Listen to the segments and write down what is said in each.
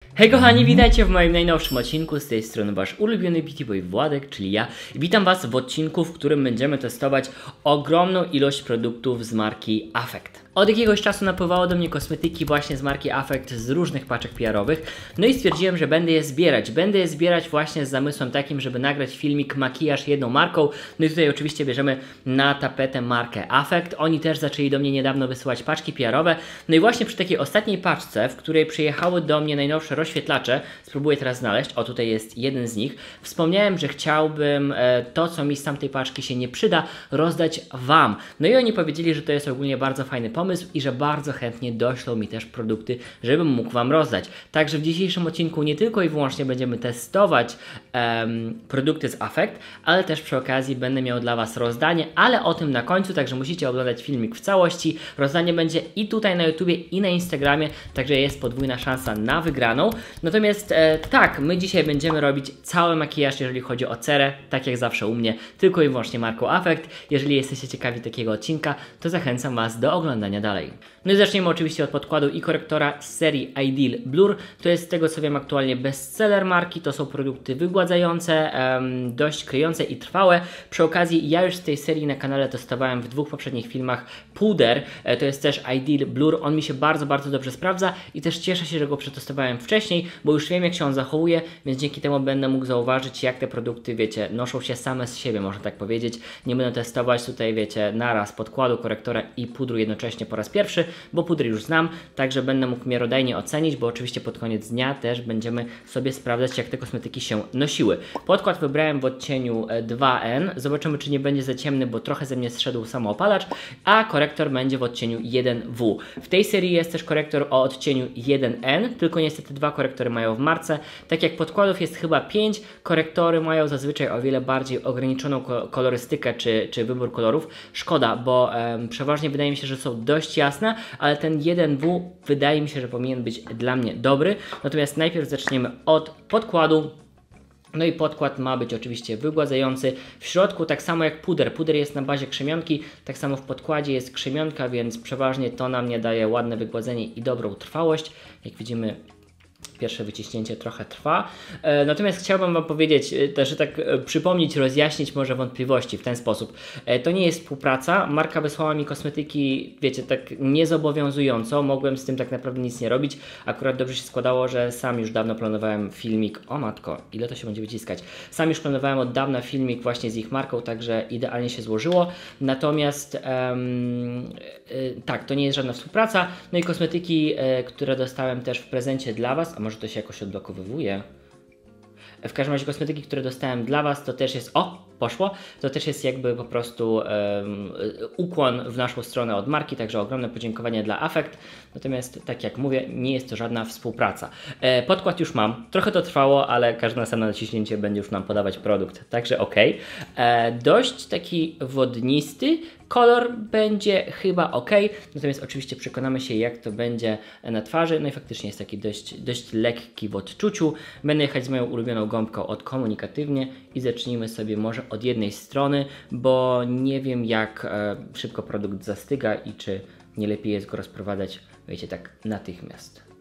Hej kochani, witajcie w moim najnowszym odcinku, z tej strony wasz ulubiony Beauty Boy Władek, czyli ja. Witam was w odcinku, w którym będziemy testować ogromną ilość produktów z marki Affect. Od jakiegoś czasu napływało do mnie kosmetyki właśnie z marki Affect z różnych paczek PR-owych. No i stwierdziłem, że będę je zbierać. Będę je zbierać właśnie z zamysłem takim, żeby nagrać filmik makijaż jedną marką. No i tutaj oczywiście bierzemy na tapetę markę Affect. Oni też zaczęli do mnie niedawno wysyłać paczki PR-owe. No i właśnie przy takiej ostatniej paczce, w której przyjechały do mnie najnowsze rozświetlacze, spróbuję teraz znaleźć, o tutaj jest jeden z nich, wspomniałem, że chciałbym to, co mi z tamtej paczki się nie przyda, rozdać wam. No i oni powiedzieli, że to jest ogólnie bardzo fajny pomysł i że bardzo chętnie doślą mi też produkty, żebym mógł wam rozdać. Także w dzisiejszym odcinku nie tylko i wyłącznie będziemy testować produkty z Affect, ale też przy okazji będę miał dla was rozdanie, ale o tym na końcu, także musicie oglądać filmik w całości. Rozdanie będzie i tutaj na YouTubie, i na Instagramie, także jest podwójna szansa na wygraną. Natomiast tak, my dzisiaj będziemy robić cały makijaż, jeżeli chodzi o cerę, tak jak zawsze u mnie, tylko i wyłącznie marką Affect. Jeżeli jesteście ciekawi takiego odcinka, to zachęcam was do oglądania dalej. No i zaczniemy oczywiście od podkładu i korektora z serii Ideal Blur. To jest z tego co wiem aktualnie bestseller marki, to są produkty wygładzające, dość kryjące i trwałe. Przy okazji ja już z tej serii na kanale testowałem w dwóch poprzednich filmach puder, to jest też Ideal Blur, on mi się bardzo dobrze sprawdza i też cieszę się, że go przetestowałem wcześniej, bo już wiem jak się on zachowuje, więc dzięki temu będę mógł zauważyć jak te produkty, wiecie, noszą się same z siebie, można tak powiedzieć. Nie będę testować tutaj, wiecie, naraz podkładu, korektora i pudru jednocześnie po raz pierwszy, bo pudry już znam, także będę mógł miarodajnie ocenić, bo oczywiście pod koniec dnia też będziemy sobie sprawdzać jak te kosmetyki się nosiły. Podkład wybrałem w odcieniu 2N, zobaczymy czy nie będzie za ciemny, bo trochę ze mnie zszedł samoopalacz, a korektor będzie w odcieniu 1W. W tej serii jest też korektor o odcieniu 1N, tylko niestety dwa korektory mają w marce. Tak jak podkładów jest chyba 5, korektory mają zazwyczaj o wiele bardziej ograniczoną kolorystykę czy wybór kolorów. Szkoda, bo przeważnie wydaje mi się, że są dość jasne, ale ten 1W wydaje mi się, że powinien być dla mnie dobry. Natomiast najpierw zaczniemy od podkładu. No i podkład ma być oczywiście wygładzający. W środku tak samo jak puder. Puder jest na bazie krzemionki, tak samo w podkładzie jest krzemionka, więc przeważnie to nam nie daje ładne wygładzenie i dobrą trwałość. Jak widzimy, pierwsze wyciśnięcie trochę trwa. Natomiast chciałbym wam powiedzieć, też tak przypomnieć, rozjaśnić może wątpliwości w ten sposób. To nie jest współpraca. Marka wysłała mi kosmetyki, wiecie, tak niezobowiązująco. Mogłem z tym tak naprawdę nic nie robić. Akurat dobrze się składało, że sam już dawno planowałem filmik. O matko, ile to się będzie wyciskać. Sam już planowałem od dawna filmik właśnie z ich marką, także idealnie się złożyło. Natomiast tak, to nie jest żadna współpraca. No i kosmetyki, które dostałem też w prezencie dla was, a może to się jakoś odblokowywuje. W każdym razie kosmetyki, które dostałem dla was, to też jest, poszło, to też jest jakby po prostu ukłon w naszą stronę od marki, także ogromne podziękowanie dla Affect. Natomiast tak jak mówię, nie jest to żadna współpraca. Podkład już mam, trochę to trwało, ale każde następne naciśnięcie będzie już nam podawać produkt, także ok. Dość taki wodnisty, kolor będzie chyba ok, natomiast oczywiście przekonamy się jak to będzie na twarzy. No i faktycznie jest taki dość lekki w odczuciu. Będę jechać z moją ulubioną gąbką od Komunikatywnie i zacznijmy sobie może od jednej strony, bo nie wiem jak szybko produkt zastyga i czy nie lepiej jest go rozprowadzać, wiecie, tak natychmiast.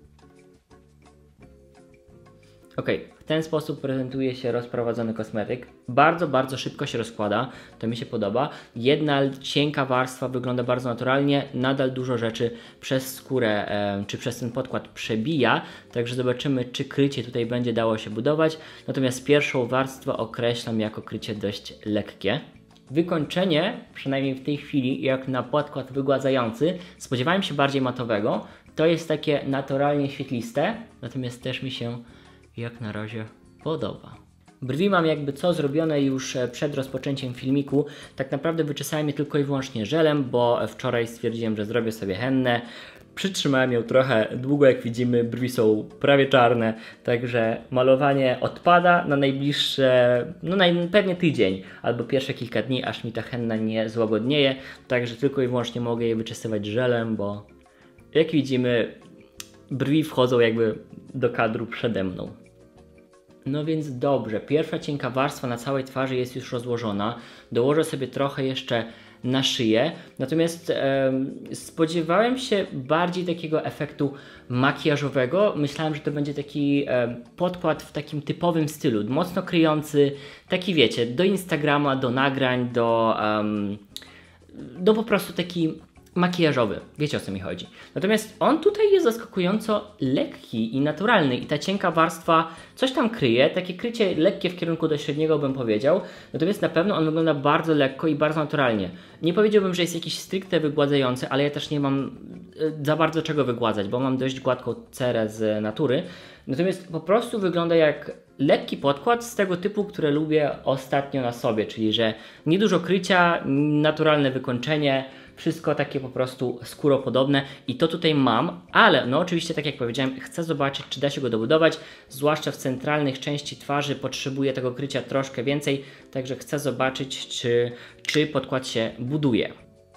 Ok, w ten sposób prezentuje się rozprowadzony kosmetyk. Bardzo szybko się rozkłada, to mi się podoba. Jedna cienka warstwa wygląda bardzo naturalnie, nadal dużo rzeczy przez skórę czy przez ten podkład przebija, także zobaczymy czy krycie tutaj będzie dało się budować. Natomiast pierwszą warstwę określam jako krycie dość lekkie. Wykończenie, przynajmniej w tej chwili, jak na podkład wygładzający, spodziewałem się bardziej matowego. To jest takie naturalnie świetliste, natomiast też mi się jak na razie podoba. Brwi mam jakby co zrobione już przed rozpoczęciem filmiku. Tak naprawdę wyczesałem je tylko i wyłącznie żelem, bo wczoraj stwierdziłem, że zrobię sobie hennę. Przytrzymałem ją trochę długo, jak widzimy, brwi są prawie czarne, także malowanie odpada na najbliższe, pewnie tydzień albo pierwsze kilka dni, aż mi ta henna nie złagodnieje. Także tylko i wyłącznie mogę je wyczesywać żelem, bo jak widzimy, brwi wchodzą jakby do kadru przede mną. No więc dobrze, pierwsza cienka warstwa na całej twarzy jest już rozłożona. Dołożę sobie trochę jeszcze na szyję. Natomiast spodziewałem się bardziej takiego efektu makijażowego. Myślałem, że to będzie taki podkład w takim typowym stylu, mocno kryjący, taki wiecie, do Instagrama, do nagrań, do po prostu taki makijażowy. Wiecie, o co mi chodzi. Natomiast on tutaj jest zaskakująco lekki i naturalny i ta cienka warstwa coś tam kryje, takie krycie lekkie w kierunku do średniego bym powiedział, natomiast na pewno on wygląda bardzo lekko i bardzo naturalnie. Nie powiedziałbym, że jest jakiś stricte wygładzający, ale ja też nie mam za bardzo czego wygładzać, bo mam dość gładką cerę z natury, natomiast po prostu wygląda jak lekki podkład z tego typu, które lubię ostatnio na sobie, czyli że niedużo krycia, naturalne wykończenie, wszystko takie po prostu skóropodobne i to tutaj mam, ale no oczywiście tak jak powiedziałem, chcę zobaczyć, czy da się go dobudować, zwłaszcza w centralnych części twarzy potrzebuję tego krycia troszkę więcej, także chcę zobaczyć, czy podkład się buduje.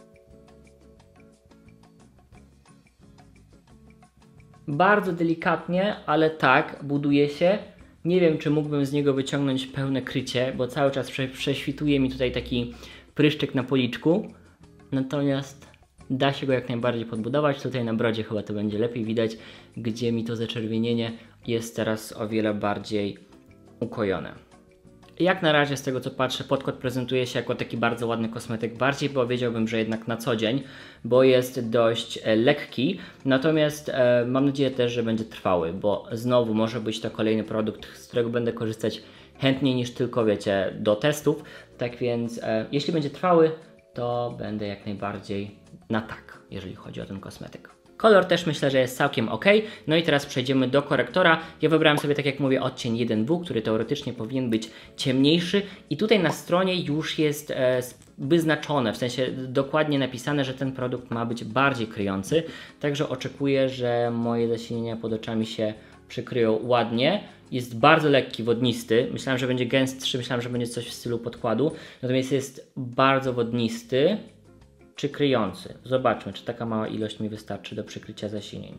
Bardzo delikatnie, ale tak, buduje się. Nie wiem, czy mógłbym z niego wyciągnąć pełne krycie, bo cały czas prześwituje mi tutaj taki pryszczyk na policzku. Natomiast da się go jak najbardziej podbudować. Tutaj na brodzie chyba to będzie lepiej widać, gdzie mi to zaczerwienienie jest teraz o wiele bardziej ukojone. Jak na razie z tego co patrzę, podkład prezentuje się jako taki bardzo ładny kosmetyk. Bardziej powiedziałbym, że jednak na co dzień, bo jest dość lekki. Natomiast mam nadzieję też, że będzie trwały, bo znowu może być to kolejny produkt, z którego będę korzystać chętniej niż tylko, wiecie, do testów. Tak więc jeśli będzie trwały, to będę jak najbardziej na tak, jeżeli chodzi o ten kosmetyk. Kolor też myślę, że jest całkiem ok. No i teraz przejdziemy do korektora. Ja wybrałem sobie, tak jak mówię, odcień 1W, który teoretycznie powinien być ciemniejszy. I tutaj na stronie już jest wyznaczone, w sensie dokładnie napisane, że ten produkt ma być bardziej kryjący. Także oczekuję, że moje zasinienia pod oczami się przykryją ładnie. Jest bardzo lekki, wodnisty. Myślałem, że będzie gęstszy, myślałem, że będzie coś w stylu podkładu. Natomiast jest bardzo wodnisty. Czy kryjący? Zobaczmy, czy taka mała ilość mi wystarczy do przykrycia zasinień.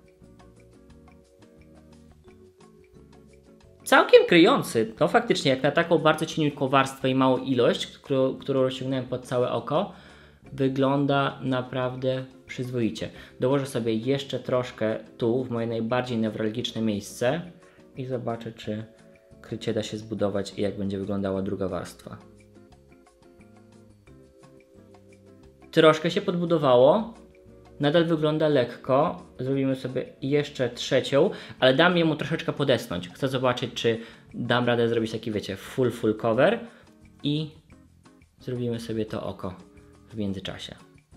Całkiem kryjący. No faktycznie, jak na taką bardzo cieniutką warstwę i małą ilość, którą rozciągnąłem pod całe oko, wygląda naprawdę przyzwoicie. Dołożę sobie jeszcze troszkę tu, w moje najbardziej newralgiczne miejsce i zobaczę, czy krycie da się zbudować i jak będzie wyglądała druga warstwa. Troszkę się podbudowało, nadal wygląda lekko. Zrobimy sobie jeszcze trzecią, ale dam jemu troszeczkę podesnąć. Chcę zobaczyć, czy dam radę zrobić taki, wiecie, full cover i zrobimy sobie to oko w międzyczasie.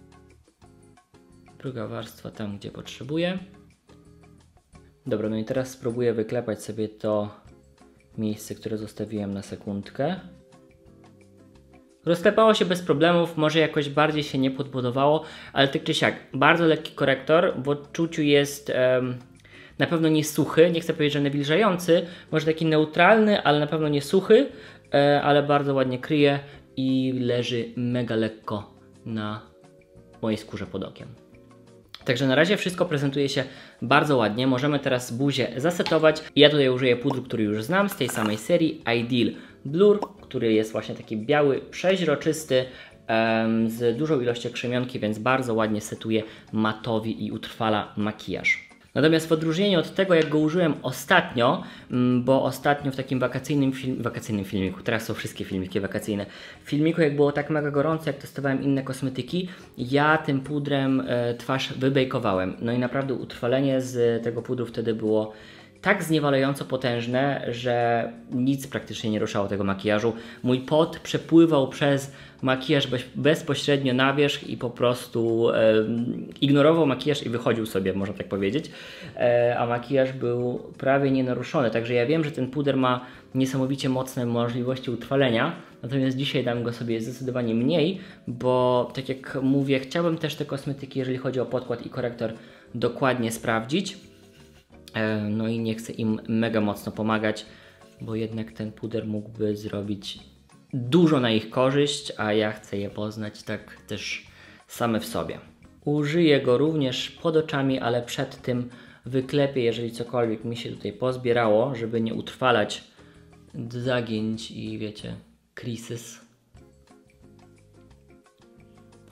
Druga warstwa tam, gdzie potrzebuję. Dobra, no i teraz spróbuję wyklepać sobie to miejsce, które zostawiłem na sekundkę. Rozklepało się bez problemów, może jakoś bardziej się nie podbudowało, ale tak czy siak, bardzo lekki korektor, w odczuciu jest na pewno nie suchy, nie chcę powiedzieć, że nawilżający, może taki neutralny, ale na pewno nie suchy, ale bardzo ładnie kryje i leży mega lekko na mojej skórze pod okiem. Także na razie wszystko prezentuje się bardzo ładnie. Możemy teraz buzię zasetować. Ja tutaj użyję pudru, który już znam z tej samej serii Ideal Blur, który jest właśnie taki biały, przeźroczysty, z dużą ilością krzemionki, więc bardzo ładnie setuje matowi i utrwala makijaż. Natomiast w odróżnieniu od tego, jak go użyłem ostatnio, bo ostatnio w takim wakacyjnym filmiku, teraz są wszystkie filmiki wakacyjne, w filmiku jak było tak mega gorąco, jak testowałem inne kosmetyki, ja tym pudrem twarz wybejkowałem. No i naprawdę utrwalenie z tego pudru wtedy było tak zniewalająco potężne, że nic praktycznie nie ruszało tego makijażu. Mój pot przepływał przez makijaż bezpośrednio na wierzch i po prostu ignorował makijaż i wychodził sobie, można tak powiedzieć. A makijaż był prawie nienaruszony, także ja wiem, że ten puder ma niesamowicie mocne możliwości utrwalenia, natomiast dzisiaj dam go sobie zdecydowanie mniej, bo tak jak mówię, chciałbym też te kosmetyki, jeżeli chodzi o podkład i korektor, dokładnie sprawdzić. No i nie chcę im mega mocno pomagać, bo jednak ten puder mógłby zrobić dużo na ich korzyść, a ja chcę je poznać tak też same w sobie. Użyję go również pod oczami, ale przed tym wyklepię, jeżeli cokolwiek mi się tutaj pozbierało, żeby nie utrwalać zagięć i wiecie, creases.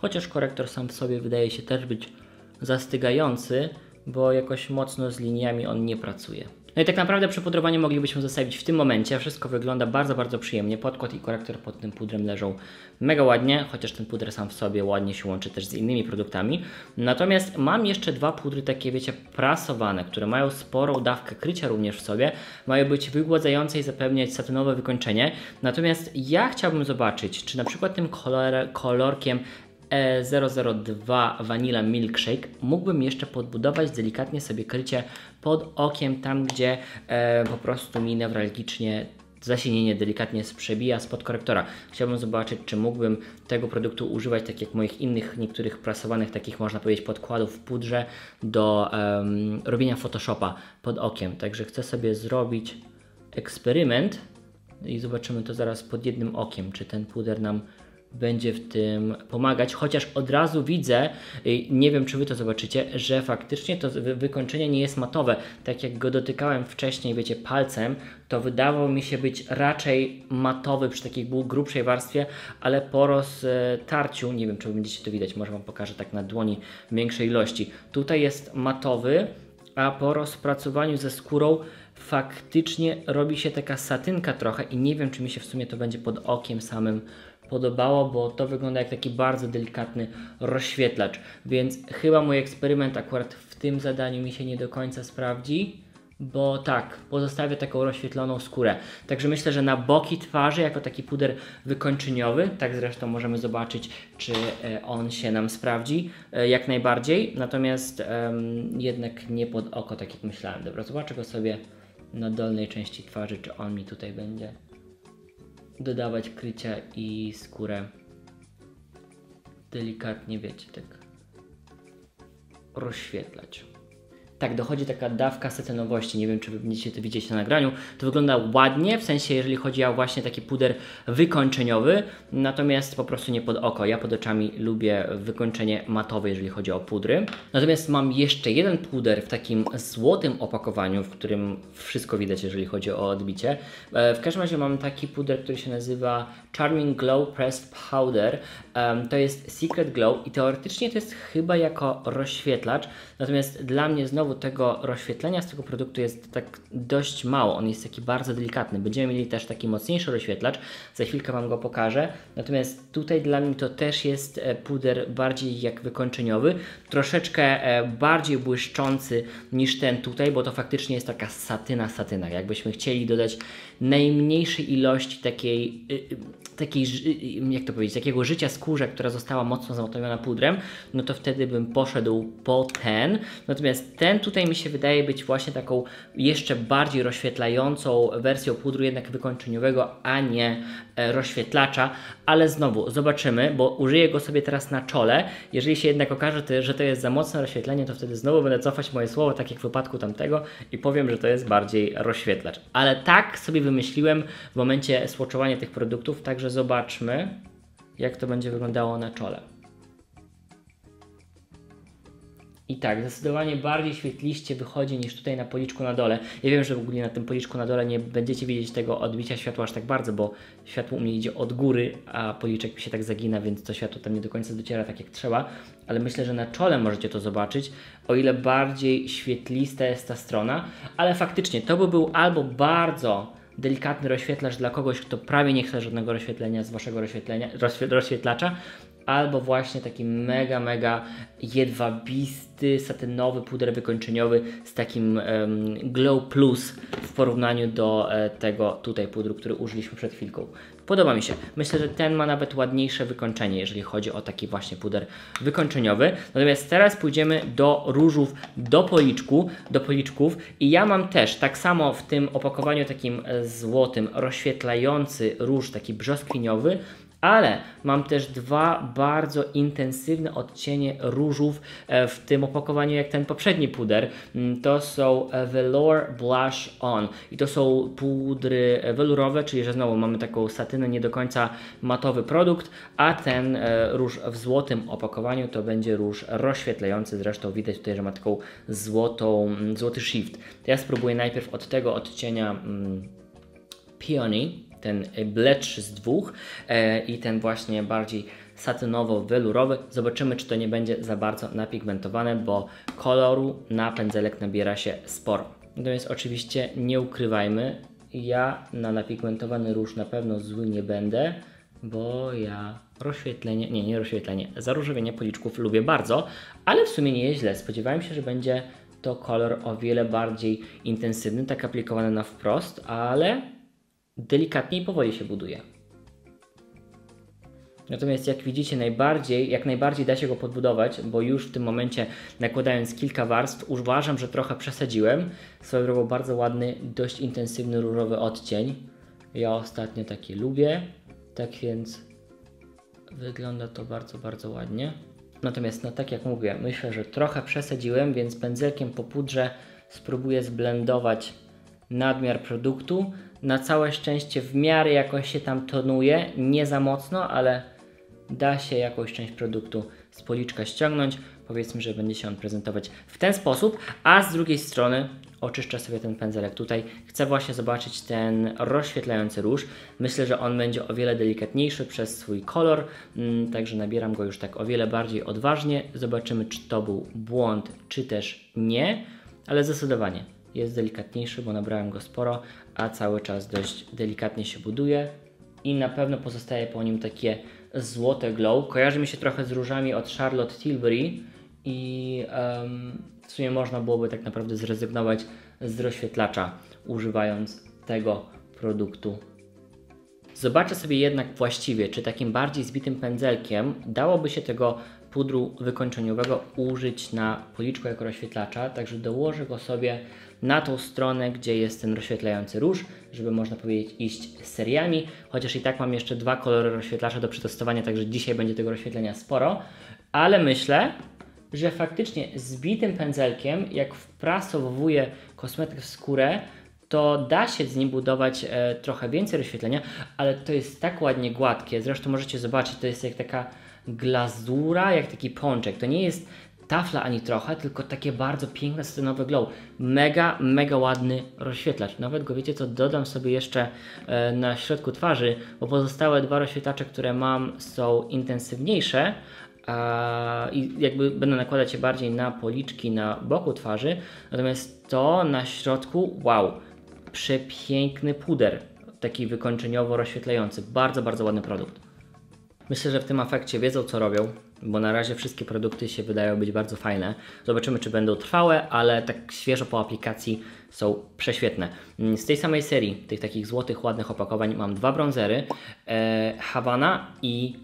chociaż korektor sam w sobie wydaje się też być zastygający, bo jakoś mocno z liniami on nie pracuje. No i tak naprawdę przypudrowanie moglibyśmy zostawić w tym momencie. Wszystko wygląda bardzo, bardzo przyjemnie. Podkład i korektor pod tym pudrem leżą mega ładnie, chociaż ten puder sam w sobie ładnie się łączy też z innymi produktami. Natomiast mam jeszcze dwa pudry takie, wiecie, prasowane, które mają sporą dawkę krycia również w sobie. Mają być wygładzające i zapewniać satynowe wykończenie. Natomiast ja chciałbym zobaczyć, czy na przykład tym kolorkiem 002 Vanilla Milkshake mógłbym jeszcze podbudować delikatnie sobie krycie pod okiem, tam gdzie po prostu mi newralgicznie zasienienie delikatnie przebija spod korektora. Chciałbym zobaczyć, czy mógłbym tego produktu używać, tak jak moich innych, niektórych prasowanych, takich można powiedzieć podkładów w pudrze do robienia Photoshopa pod okiem. Także chcę sobie zrobić eksperyment i zobaczymy to zaraz pod jednym okiem, czy ten puder nam będzie w tym pomagać, chociaż od razu widzę, nie wiem czy Wy to zobaczycie, że faktycznie to wykończenie nie jest matowe. Tak jak go dotykałem wcześniej, wiecie, palcem, to wydawał mi się być raczej matowy przy takiej grubszej warstwie, ale po roztarciu, nie wiem czy będziecie to widać, może Wam pokażę tak na dłoni w większej ilości. Tutaj jest matowy, a po rozpracowaniu ze skórą faktycznie robi się taka satynka trochę i nie wiem czy mi się w sumie to będzie pod okiem samym podobało, bo to wygląda jak taki bardzo delikatny rozświetlacz, więc chyba mój eksperyment akurat w tym zadaniu mi się nie do końca sprawdzi, bo tak, pozostawię taką rozświetloną skórę. Także myślę, że na boki twarzy jako taki puder wykończeniowy, tak zresztą możemy zobaczyć, czy on się nam sprawdzi, jak najbardziej, natomiast jednak nie pod oko, tak jak myślałem. Dobra, zobaczę go sobie na dolnej części twarzy, czy on mi tutaj będzie dodawać krycia i skórę delikatnie, wiecie, tak rozświetlać. Tak, dochodzi taka dawka satynowości, nie wiem czy Wy będziecie to widzieć na nagraniu, to wygląda ładnie, w sensie jeżeli chodzi o właśnie taki puder wykończeniowy, natomiast po prostu nie pod oko. Ja pod oczami lubię wykończenie matowe, jeżeli chodzi o pudry. Natomiast mam jeszcze jeden puder w takim złotym opakowaniu, w którym wszystko widać, jeżeli chodzi o odbicie. W każdym razie mam taki puder, który się nazywa Charming Glow Pressed Powder. To jest Secret Glow i teoretycznie to jest chyba jako rozświetlacz, natomiast dla mnie znowu tego rozświetlenia z tego produktu jest tak dość mało, on jest taki bardzo delikatny. Będziemy mieli też taki mocniejszy rozświetlacz, za chwilkę Wam go pokażę, natomiast tutaj dla mnie to też jest puder bardziej jak wykończeniowy, troszeczkę bardziej błyszczący niż ten tutaj, bo to faktycznie jest taka satyna, jakbyśmy chcieli dodać najmniejszej ilości takiej, jak to powiedzieć, takiego życia skórze, która została mocno zamatowiona pudrem, no to wtedy bym poszedł po ten. Natomiast ten tutaj mi się wydaje być właśnie taką jeszcze bardziej rozświetlającą wersją pudru jednak wykończeniowego, a nie rozświetlacza, ale znowu zobaczymy, bo użyję go sobie teraz na czole. Jeżeli się jednak okaże, że to jest za mocne rozświetlenie, to wtedy znowu będę cofać moje słowo, tak jak w wypadku tamtego i powiem, że to jest bardziej rozświetlacz. Ale tak sobie wymyśliłem w momencie swatchowania tych produktów, także zobaczmy, jak to będzie wyglądało na czole. I tak, zdecydowanie bardziej świetliście wychodzi niż tutaj na policzku na dole. Ja wiem, że w ogóle na tym policzku na dole nie będziecie widzieć tego odbicia światła aż tak bardzo, bo światło u mnie idzie od góry, a policzek mi się tak zagina, więc to światło tam nie do końca dociera tak jak trzeba. Ale myślę, że na czole możecie to zobaczyć, o ile bardziej świetlista jest ta strona. Ale faktycznie to by był albo bardzo delikatny rozświetlacz dla kogoś, kto prawie nie chce żadnego rozświetlenia z waszego rozświetlacza, albo właśnie taki mega jedwabisty, satynowy puder wykończeniowy z takim Glow Plus w porównaniu do tego tutaj pudru, który użyliśmy przed chwilką. Podoba mi się. Myślę, że ten ma nawet ładniejsze wykończenie, jeżeli chodzi o taki właśnie puder wykończeniowy. Natomiast teraz pójdziemy do różów, do policzków i ja mam też tak samo w tym opakowaniu takim złotym rozświetlający róż, taki brzoskwiniowy, ale mam też dwa bardzo intensywne odcienie różów w tym opakowaniu jak ten poprzedni puder. To są Velour Blush On i to są pudry welurowe, czyli że znowu mamy taką satynę, nie do końca matowy produkt, a ten róż w złotym opakowaniu to będzie róż rozświetlający, zresztą widać tutaj, że ma taką złoty shift. To ja spróbuję najpierw od tego odcienia Peony, ten bledszy z dwóch i ten właśnie bardziej satynowo-welurowy. Zobaczymy, czy to nie będzie za bardzo napigmentowane, bo koloru na pędzelek nabiera się sporo. Natomiast oczywiście nie ukrywajmy, ja na napigmentowany róż na pewno zły nie będę, bo ja nie rozświetlenie, zaróżowienie policzków lubię bardzo, ale w sumie nie jest źle. Spodziewałem się, że będzie to kolor o wiele bardziej intensywny, tak aplikowany na wprost, ale delikatnie i powoli się buduje. Natomiast jak widzicie, jak najbardziej da się go podbudować, bo już w tym momencie nakładając kilka warstw uważam, że trochę przesadziłem. Swoją drogą bardzo ładny, dość intensywny różowy odcień. Ja ostatnio takie lubię, tak więc wygląda to bardzo, bardzo ładnie. Natomiast no tak jak mówię, myślę, że trochę przesadziłem, więc pędzelkiem po pudrze spróbuję zblendować nadmiar produktu. Na całe szczęście w miarę jakoś się tam tonuje, nie za mocno, ale da się jakąś część produktu z policzka ściągnąć. Powiedzmy, że będzie się on prezentować w ten sposób, a z drugiej strony oczyszczę sobie ten pędzelek tutaj. Chcę właśnie zobaczyć ten rozświetlający róż. Myślę, że on będzie o wiele delikatniejszy przez swój kolor, także nabieram go już tak o wiele bardziej odważnie. Zobaczymy, czy to był błąd, czy też nie, ale zdecydowanie jest delikatniejszy, bo nabrałem go sporo, a cały czas dość delikatnie się buduje i na pewno pozostaje po nim takie złote glow. Kojarzy mi się trochę z różami od Charlotte Tilbury i w sumie można byłoby tak naprawdę zrezygnować z rozświetlacza, używając tego produktu. Zobaczę sobie jednak właściwie, czy takim bardziej zbitym pędzelkiem dałoby się tego pudru wykończeniowego użyć na policzku jako rozświetlacza, także dołożę go sobie na tą stronę, gdzie jest ten rozświetlający róż, żeby można powiedzieć iść seriami, chociaż i tak mam jeszcze 2 kolory rozświetlacza do przetestowania, także dzisiaj będzie tego rozświetlenia sporo, ale myślę, że faktycznie zbitym pędzelkiem, jak wprasowuję kosmetyk w skórę, to da się z nim budować trochę więcej rozświetlenia, ale to jest tak ładnie gładkie, zresztą możecie zobaczyć, to jest jak taka glazura, jak taki pączek, to nie jest tafla ani trochę, tylko takie bardzo piękne satynowe glow. Mega, mega ładny rozświetlacz. Nawet go, wiecie co, dodam sobie jeszcze na środku twarzy, bo pozostałe 2 rozświetlacze, które mam, są intensywniejsze i jakby będę nakładać je bardziej na policzki, na boku twarzy, natomiast to na środku, wow, przepiękny puder, taki wykończeniowo rozświetlający, bardzo, bardzo ładny produkt. Myślę, że w tym efekcie wiedzą, co robią, bo na razie wszystkie produkty się wydają być bardzo fajne. Zobaczymy, czy będą trwałe, ale tak świeżo po aplikacji są prześwietne. Z tej samej serii, tych takich złotych, ładnych opakowań mam 2 bronzery, Havana i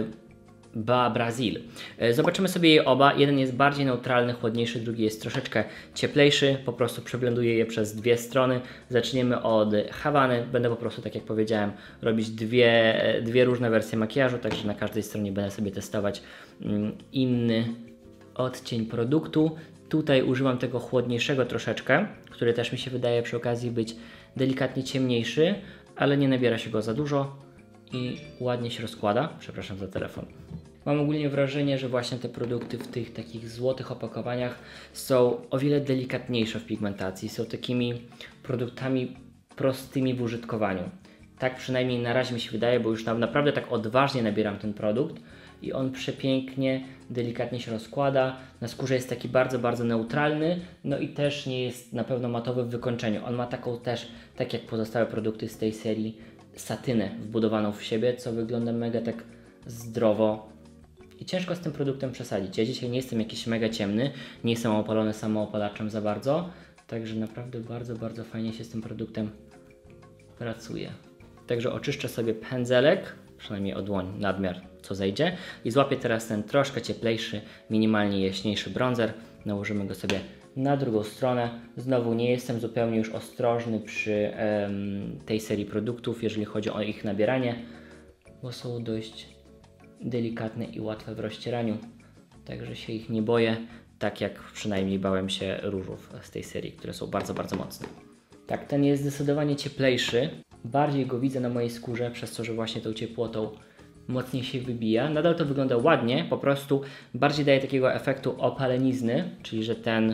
Brazil. Zobaczymy sobie je oba. Jeden jest bardziej neutralny, chłodniejszy, drugi jest troszeczkę cieplejszy. Po prostu przeblenduję je przez 2 strony. Zaczniemy od Havany. Będę po prostu, tak jak powiedziałem, robić dwie różne wersje makijażu, także na każdej stronie będę sobie testować inny odcień produktu. Tutaj używam tego chłodniejszego troszeczkę, który też mi się wydaje przy okazji być delikatnie ciemniejszy, ale nie nabiera się go za dużo i ładnie się rozkłada. Przepraszam za telefon. Mam ogólnie wrażenie, że właśnie te produkty w tych takich złotych opakowaniach są o wiele delikatniejsze w pigmentacji. Są takimi produktami prostymi w użytkowaniu. Tak przynajmniej na razie mi się wydaje, bo już naprawdę tak odważnie nabieram ten produkt i on przepięknie, delikatnie się rozkłada. Na skórze jest taki bardzo, bardzo neutralny, no i też nie jest na pewno matowy w wykończeniu. On ma taką też, tak jak pozostałe produkty z tej serii, satynę wbudowaną w siebie, co wygląda mega tak zdrowo i ciężko z tym produktem przesadzić. Ja dzisiaj nie jestem jakiś mega ciemny, nie jestem opalony samoopalaczem za bardzo, także naprawdę bardzo, bardzo fajnie się z tym produktem pracuje. Także oczyszczę sobie pędzelek, przynajmniej o dłoń, nadmiar co zejdzie i złapię teraz ten troszkę cieplejszy, minimalnie jaśniejszy bronzer, nałożymy go sobie na drugą stronę. Znowu nie jestem zupełnie już ostrożny przy tej serii produktów, jeżeli chodzi o ich nabieranie, bo są dość delikatne i łatwe w rozcieraniu, także się ich nie boję, tak jak przynajmniej bałem się różów z tej serii, które są bardzo, bardzo mocne. Tak, ten jest zdecydowanie cieplejszy, bardziej go widzę na mojej skórze, przez to, że właśnie tą ciepłotą mocniej się wybija. Nadal to wygląda ładnie, po prostu bardziej daje takiego efektu opalenizny, czyli że ten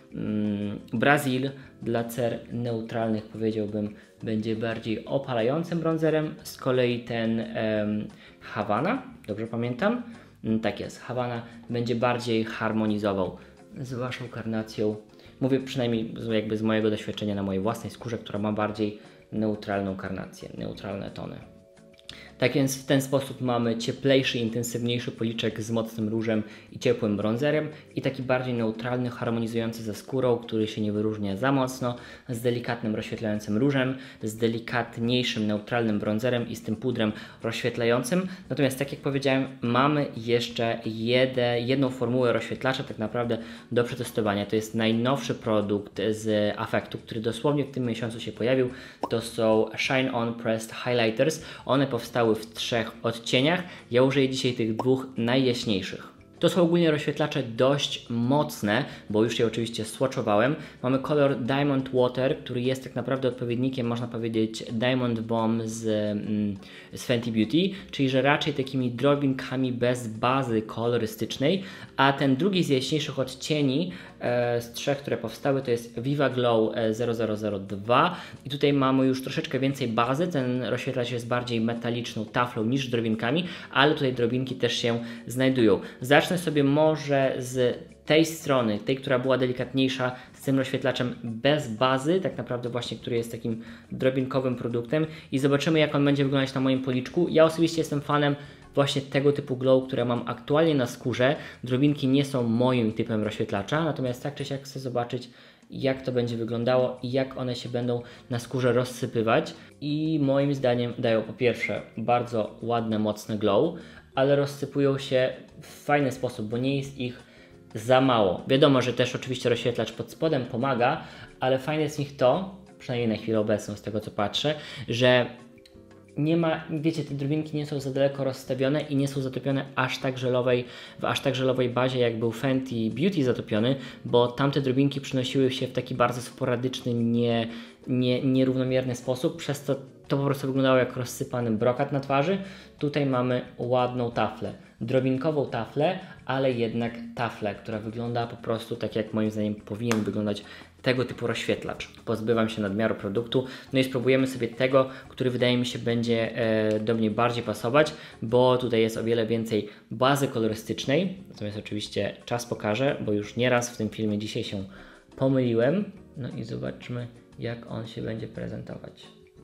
Brazil dla cer neutralnych, powiedziałbym, będzie bardziej opalającym bronzerem. Z kolei ten Havana, dobrze pamiętam? Tak jest, Havana będzie bardziej harmonizował z Waszą karnacją. Mówię przynajmniej jakby z mojego doświadczenia na mojej własnej skórze, która ma bardziej neutralną karnację, neutralne tony. Tak więc w ten sposób mamy cieplejszy, intensywniejszy policzek z mocnym różem i ciepłym bronzerem i taki bardziej neutralny, harmonizujący ze skórą, który się nie wyróżnia za mocno, z delikatnym rozświetlającym różem, z delikatniejszym, neutralnym bronzerem i z tym pudrem rozświetlającym. Natomiast tak jak powiedziałem, mamy jeszcze jedną formułę rozświetlacza tak naprawdę do przetestowania. To jest najnowszy produkt z Affectu, który dosłownie w tym miesiącu się pojawił. To są Shine On Pressed Highlighters. One powstały w 3 odcieniach. Ja użyję dzisiaj tych 2 najjaśniejszych. To są ogólnie rozświetlacze dość mocne, bo już je oczywiście swatchowałem. Mamy kolor Diamond Water, który jest tak naprawdę odpowiednikiem, można powiedzieć, Diamond Bomb z Fenty Beauty, czyli że raczej takimi drobinkami bez bazy kolorystycznej, a ten drugi z jaśniejszych odcieni z 3, które powstały, to jest Viva Glow 0002 i tutaj mamy już troszeczkę więcej bazy. Ten rozświetlacz jest bardziej metaliczną taflą niż drobinkami, ale tutaj drobinki też się znajdują. Zacznę sobie może z tej strony, tej, która była delikatniejsza, z tym rozświetlaczem bez bazy, tak naprawdę właśnie, który jest takim drobinkowym produktem i zobaczymy, jak on będzie wyglądać na moim policzku. Ja osobiście jestem fanem właśnie tego typu glow, które mam aktualnie na skórze. Drobinki nie są moim typem rozświetlacza, natomiast tak czy siak chcę zobaczyć, jak to będzie wyglądało i jak one się będą na skórze rozsypywać. I moim zdaniem dają po pierwsze bardzo ładne, mocne glow, ale rozsypują się w fajny sposób, bo nie jest ich za mało. Wiadomo, że też oczywiście rozświetlacz pod spodem pomaga, ale fajne jest w nich to, przynajmniej na chwilę obecną z tego co patrzę, że nie ma, wiecie, te drobinki nie są za daleko rozstawione i nie są zatopione w aż tak żelowej bazie, jak był Fenty Beauty zatopiony, bo tamte drobinki przynosiły się w taki bardzo sporadyczny, nierównomierny sposób, przez to po prostu wyglądało jak rozsypany brokat na twarzy. Tutaj mamy ładną taflę, drobinkową taflę, ale jednak taflę, która wygląda po prostu tak, jak moim zdaniem powinien wyglądać tego typu rozświetlacz. Pozbywam się nadmiaru produktu, no i spróbujemy sobie tego, który wydaje mi się będzie do mnie bardziej pasować, bo tutaj jest o wiele więcej bazy kolorystycznej, natomiast oczywiście czas pokaże, bo już nieraz w tym filmie dzisiaj się pomyliłem. No i zobaczmy, jak on się będzie prezentować.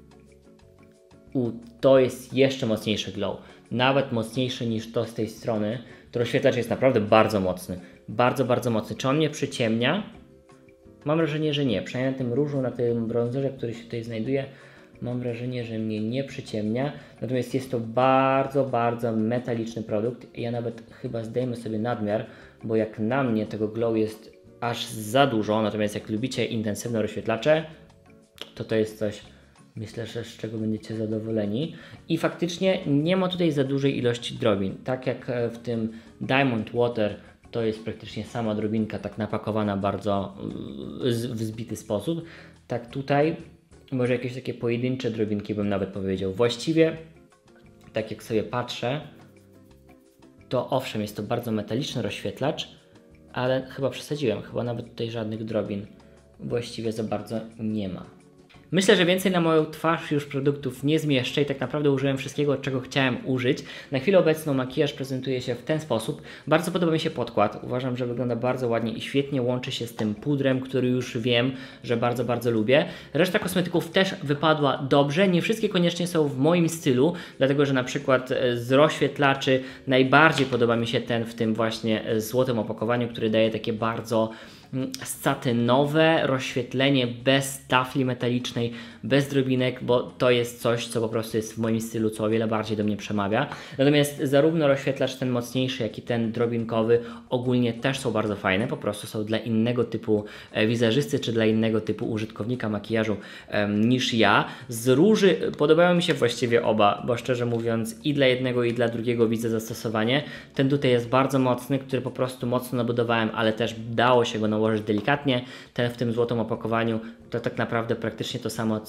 To jest jeszcze mocniejszy glow, nawet mocniejszy niż to z tej strony. To rozświetlacz jest naprawdę bardzo mocny, bardzo mocny. Czy on mnie przyciemnia? Mam wrażenie, że nie. Przynajmniej na tym różu, na tym brązerze, który się tutaj znajduje, mam wrażenie, że mnie nie przyciemnia. Natomiast jest to bardzo metaliczny produkt. Ja nawet chyba zdejmę sobie nadmiar, bo jak na mnie tego glow jest aż za dużo. Natomiast jak lubicie intensywne rozświetlacze, to jest coś, myślę, że z czego będziecie zadowoleni. I faktycznie nie ma tutaj za dużej ilości drobin. Tak jak w tym Diamond Water, to jest praktycznie sama drobinka, tak napakowana bardzo w zbity sposób. Tak tutaj może jakieś takie pojedyncze drobinki bym nawet powiedział. Właściwie, tak jak sobie patrzę, to owszem, jest to bardzo metaliczny rozświetlacz, ale chyba przesadziłem, chyba nawet tutaj żadnych drobin właściwie za bardzo nie ma. Myślę, że więcej na moją twarz już produktów nie zmieszczę i tak naprawdę użyłem wszystkiego, czego chciałem użyć. Na chwilę obecną makijaż prezentuje się w ten sposób. Bardzo podoba mi się podkład. Uważam, że wygląda bardzo ładnie i świetnie łączy się z tym pudrem, który już wiem, że bardzo lubię. Reszta kosmetyków też wypadła dobrze. Nie wszystkie koniecznie są w moim stylu, dlatego że na przykład z rozświetlaczy najbardziej podoba mi się ten w tym właśnie złotym opakowaniu, który daje takie bardzo satynowe rozświetlenie bez tafli metalicznej, bez drobinek, bo to jest coś, co po prostu jest w moim stylu, co o wiele bardziej do mnie przemawia. Natomiast zarówno rozświetlacz ten mocniejszy, jak i ten drobinkowy ogólnie też są bardzo fajne, po prostu są dla innego typu wizerzysty, czy dla innego typu użytkownika makijażu niż ja. Z róży podobają mi się właściwie oba, bo szczerze mówiąc i dla jednego i dla drugiego widzę zastosowanie. Ten tutaj jest bardzo mocny, który po prostu mocno nabudowałem, ale też dało się go nałożyć delikatnie. Ten w tym złotym opakowaniu to tak naprawdę praktycznie to samo, co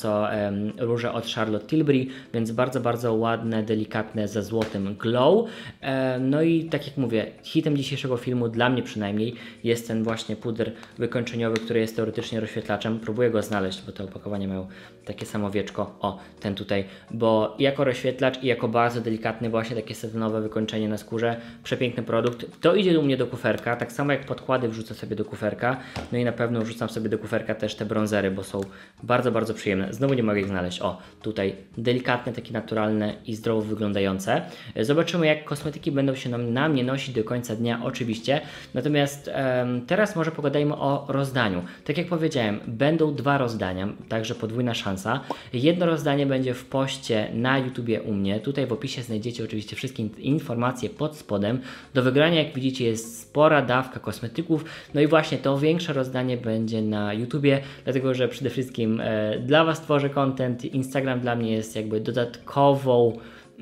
co róże od Charlotte Tilbury, więc bardzo, bardzo ładne, delikatne, ze złotym glow. No i tak jak mówię, hitem dzisiejszego filmu, dla mnie przynajmniej, jest ten właśnie puder wykończeniowy, który jest teoretycznie rozświetlaczem. Próbuję go znaleźć, bo te opakowania mają takie samo wieczko, o, ten tutaj, bo jako rozświetlacz i jako bardzo delikatny właśnie takie satynowe wykończenie na skórze, przepiękny produkt. To idzie u mnie do kuferka, tak samo jak podkłady wrzucę sobie do kuferka, no i na pewno wrzucam sobie do kuferka też te bronzery, bo są bardzo, bardzo przyjemne. Znowu nie mogę ich znaleźć, o, tutaj delikatne, takie naturalne i zdrowo wyglądające. Zobaczymy, jak kosmetyki będą się na mnie nosić do końca dnia, oczywiście, natomiast teraz może pogadajmy o rozdaniu. Tak jak powiedziałem, będą 2 rozdania, także podwójna szansa. Jedno rozdanie będzie w poście na YouTubie u mnie. Tutaj w opisie znajdziecie oczywiście wszystkie informacje pod spodem. Do wygrania, jak widzicie, jest spora dawka kosmetyków. No i właśnie to większe rozdanie będzie na YouTubie, dlatego że przede wszystkim dla Was tworzę content. Instagram dla mnie jest jakby dodatkową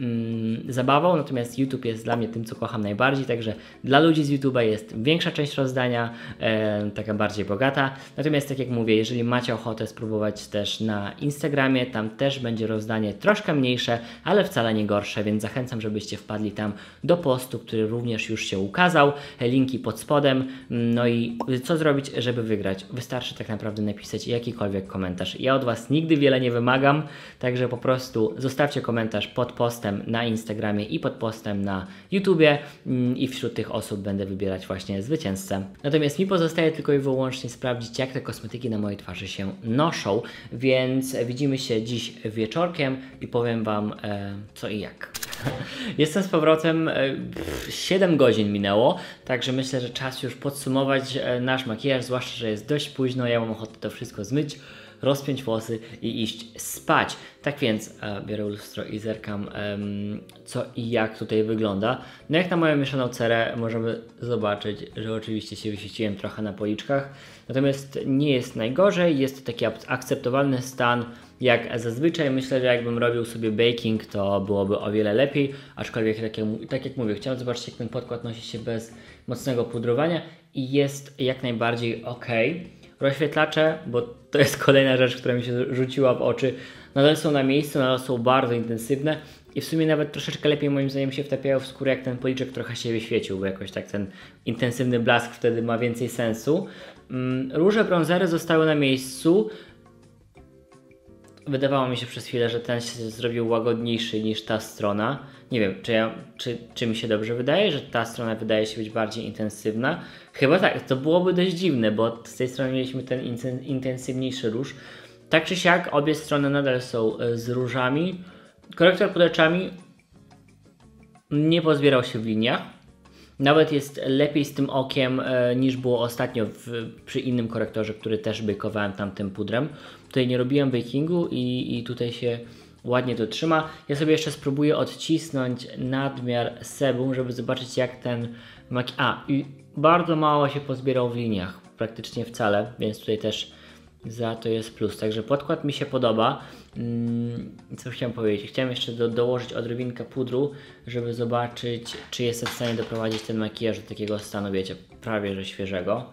zabawą, natomiast YouTube jest dla mnie tym, co kocham najbardziej, także dla ludzi z YouTube'a jest większa część rozdania, taka bardziej bogata, natomiast tak jak mówię, jeżeli macie ochotę spróbować też na Instagramie, tam też będzie rozdanie troszkę mniejsze, ale wcale nie gorsze, więc zachęcam, żebyście wpadli tam do postu, który również już się ukazał, linki pod spodem. No i co zrobić, żeby wygrać? Wystarczy tak naprawdę napisać jakikolwiek komentarz. Ja od Was nigdy wiele nie wymagam, także po prostu zostawcie komentarz pod postem na Instagramie i pod postem na YouTubie i wśród tych osób będę wybierać właśnie zwycięzcę. Natomiast mi pozostaje tylko i wyłącznie sprawdzić, jak te kosmetyki na mojej twarzy się noszą, więc widzimy się dziś wieczorkiem i powiem Wam co i jak. Jestem z powrotem, 7 godzin minęło, także myślę, że czas już podsumować nasz makijaż, zwłaszcza, że jest dość późno, ja mam ochotę to wszystko zmyć, rozpiąć włosy i iść spać. Tak więc biorę lustro i zerkam co i jak tutaj wygląda. No jak na moją mieszaną cerę możemy zobaczyć, że oczywiście się wyświeciłem trochę na policzkach, natomiast nie jest najgorzej, jest to taki akceptowalny stan jak zazwyczaj. Myślę, że jakbym robił sobie baking, to byłoby o wiele lepiej, aczkolwiek tak jak mówię, chciałem zobaczyć, jak ten podkład nosi się bez mocnego pudrowania i jest jak najbardziej ok. Rozświetlacze, bo to jest kolejna rzecz, która mi się rzuciła w oczy, nadal są na miejscu, nadal są bardzo intensywne i w sumie nawet troszeczkę lepiej moim zdaniem się wtapiają w skórę, jak ten policzek trochę się wyświecił, bo jakoś tak ten intensywny blask wtedy ma więcej sensu. Róże, bronzery zostały na miejscu. Wydawało mi się przez chwilę, że ten się zrobił łagodniejszy niż ta strona. Nie wiem, czy mi się dobrze wydaje, że ta strona wydaje się być bardziej intensywna. Chyba tak, to byłoby dość dziwne, bo z tej strony mieliśmy ten intensywniejszy róż. Tak czy siak, obie strony nadal są z różami. Korektor pod oczami nie pozbierał się w liniach. Nawet jest lepiej z tym okiem niż było ostatnio przy innym korektorze, który też bakowałem tamtym pudrem. Tutaj nie robiłem bakingu i tutaj się ładnie to trzyma. Ja sobie jeszcze spróbuję odcisnąć nadmiar sebum, żeby zobaczyć, jak ten i bardzo mało się pozbierał w liniach, praktycznie wcale, więc tutaj też za to jest plus. Także podkład mi się podoba. Co chciałem powiedzieć? Chciałem jeszcze dołożyć odrobinkę pudru, żeby zobaczyć, czy jestem w stanie doprowadzić ten makijaż do takiego stanu, wiecie, prawie że świeżego.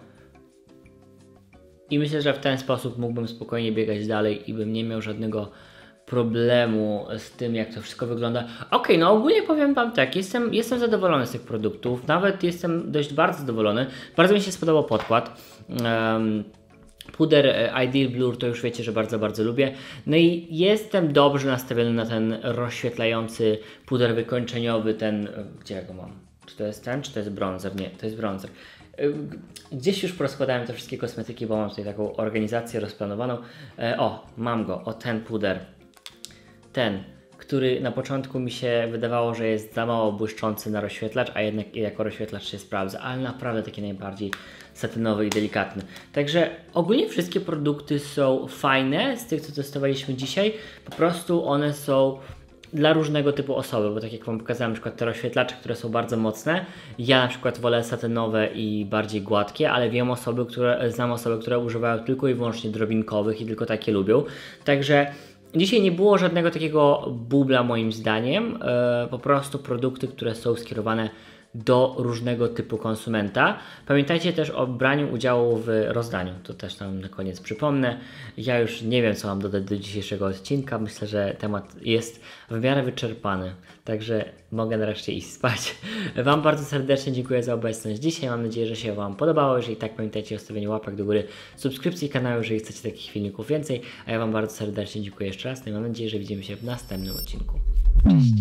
I myślę, że w ten sposób mógłbym spokojnie biegać dalej i bym nie miał żadnego problemu z tym, jak to wszystko wygląda. Okej, no ogólnie powiem Wam tak, jestem zadowolony z tych produktów, nawet jestem bardzo zadowolony. Bardzo mi się spodobał podkład. Puder Ideal Blur to już wiecie, że bardzo, bardzo lubię. No i jestem dobrze nastawiony na ten rozświetlający puder wykończeniowy, gdzie ja go mam? Czy to jest ten, czy to jest bronzer? Nie, to jest bronzer. Gdzieś już porozkładałem te wszystkie kosmetyki, bo mam tutaj taką organizację rozplanowaną. Mam go, ten puder. Ten, który na początku mi się wydawało, że jest za mało błyszczący na rozświetlacz, a jednak jako rozświetlacz się sprawdza, ale naprawdę taki najbardziej satynowy i delikatny. Także ogólnie wszystkie produkty są fajne z tych, co testowaliśmy dzisiaj. Po prostu one są dla różnego typu osoby, bo tak jak Wam pokazałem, na przykład te rozświetlacze, które są bardzo mocne, ja na przykład wolę satynowe i bardziej gładkie, ale znam osoby, które używają tylko i wyłącznie drobinkowych i tylko takie lubią. Także dzisiaj nie było żadnego takiego bubla moim zdaniem, po prostu produkty, które są skierowane do różnego typu konsumenta. Pamiętajcie też o braniu udziału w rozdaniu. To też tam na koniec przypomnę. Ja już nie wiem, co mam dodać do dzisiejszego odcinka. Myślę, że temat jest w miarę wyczerpany. Także mogę nareszcie iść spać. Wam bardzo serdecznie dziękuję za obecność dzisiaj. Mam nadzieję, że się Wam podobało. Jeżeli tak, pamiętajcie o stawieniu łapek do góry, subskrypcji kanału, jeżeli chcecie takich filmików więcej. A ja Wam bardzo serdecznie dziękuję jeszcze raz. No i mam nadzieję, że widzimy się w następnym odcinku. Cześć!